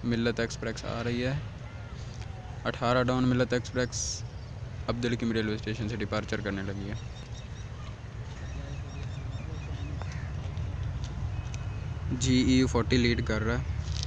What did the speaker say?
मिल्लत express आ रही है। 18 down Millat express Abdul Hakim railway station से डिपार्चर करने लगी है। GEU 40 लीड कर रहा है।